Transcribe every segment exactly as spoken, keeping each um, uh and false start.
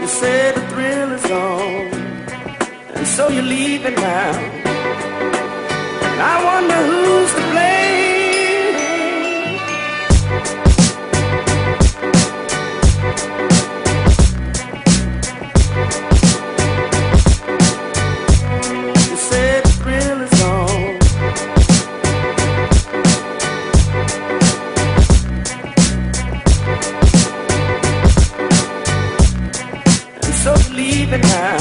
said the thrill is on, and so you're leaving now. I wonder who's to blame. You said the thrill is on, and so you're leaving now.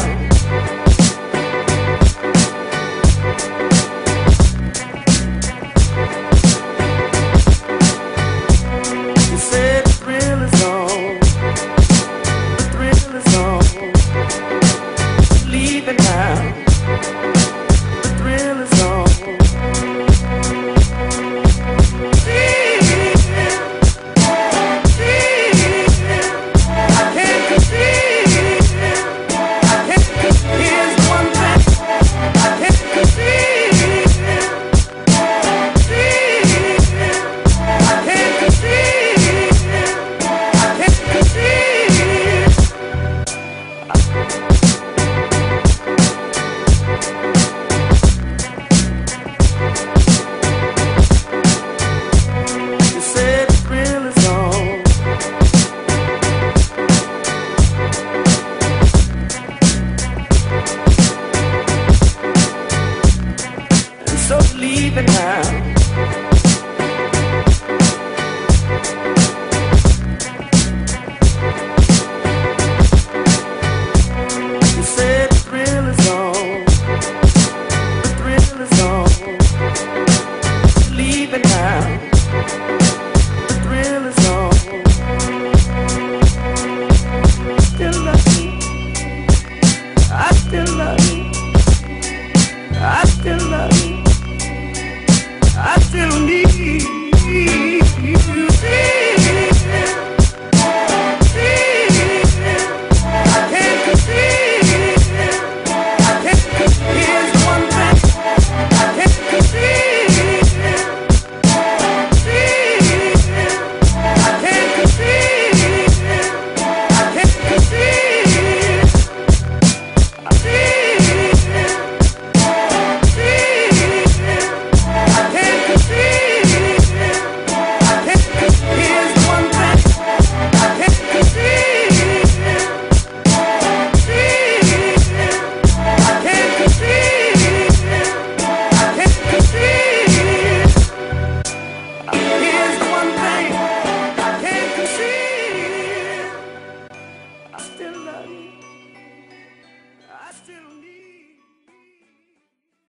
So leave it now. You said the thrill is on, the thrill is on. Leave it now. The thrill is on. Still love you. I still love you. I still love you. I still need you. I can't conceive. I can't conceive. Here's one thing I can't conceive. I can't conceive. I can't conceive. I still love you. I still need